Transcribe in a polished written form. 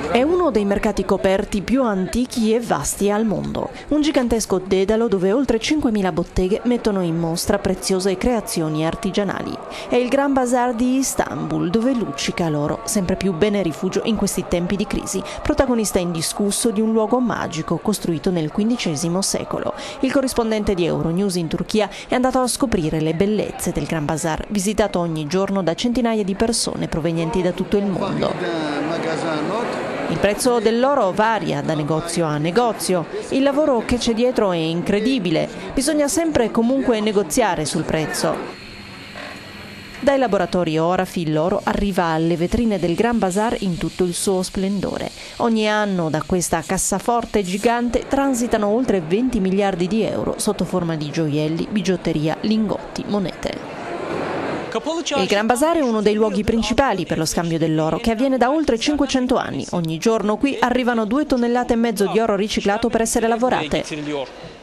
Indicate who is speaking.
Speaker 1: È uno dei mercati coperti più antichi e vasti al mondo. Un gigantesco dedalo dove oltre 5.000 botteghe mettono in mostra preziose creazioni artigianali. È il Gran Bazar di Istanbul, dove luccica l'oro, sempre più bene rifugio in questi tempi di crisi, protagonista indiscusso di un luogo magico costruito nel XV secolo. Il corrispondente di Euronews in Turchia è andato a scoprire le bellezze del Gran Bazar, visitato ogni giorno da centinaia di persone provenienti da tutto il mondo. Il prezzo dell'oro varia da negozio a negozio. Il lavoro che c'è dietro è incredibile. Bisogna sempre comunque negoziare sul prezzo. Dai laboratori Orafi l'oro arriva alle vetrine del Gran Bazar in tutto il suo splendore. Ogni anno da questa cassaforte gigante transitano oltre 20 miliardi di euro sotto forma di gioielli, bigiotteria, lingotti, monete. Il Gran Bazar è uno dei luoghi principali per lo scambio dell'oro, che avviene da oltre 500 anni. Ogni giorno qui arrivano 2,5 tonnellate di oro riciclato per essere lavorate.